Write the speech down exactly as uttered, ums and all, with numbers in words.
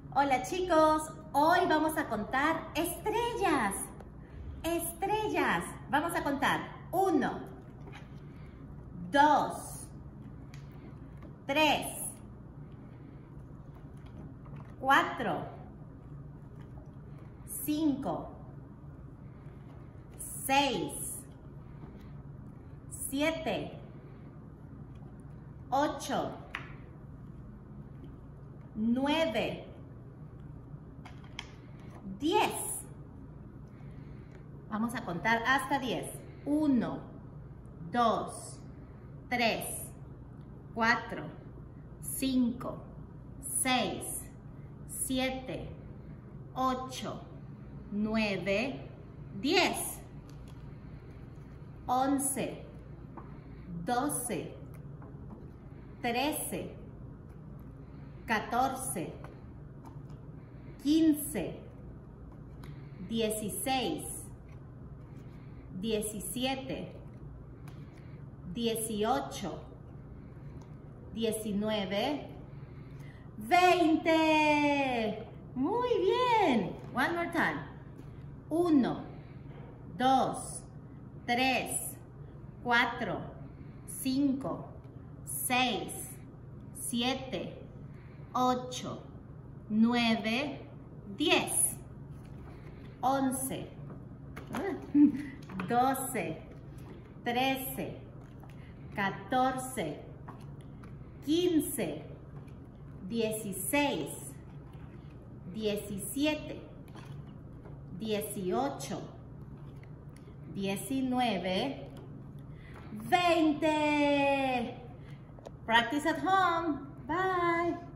Hola chicos, hoy vamos a contar estrellas. Estrellas. Vamos a contar uno, dos, tres, cuatro, cinco, seis, siete, ocho, nueve, diez. Vamos a contar hasta diez. uno, dos, tres, cuatro, cinco, seis, siete, ocho, nueve, diez. once, doce, trece, catorce, quince, dieciséis, diecisiete, dieciocho, diecinueve, veinte. Muy bien. One more time. uno, dos, tres, cuatro, cinco, seis, siete, ocho, nueve, diez. once, doce, trece, catorce, quince, dieciséis, diecisiete, dieciocho, diecinueve, veinte. Practice at home. Bye.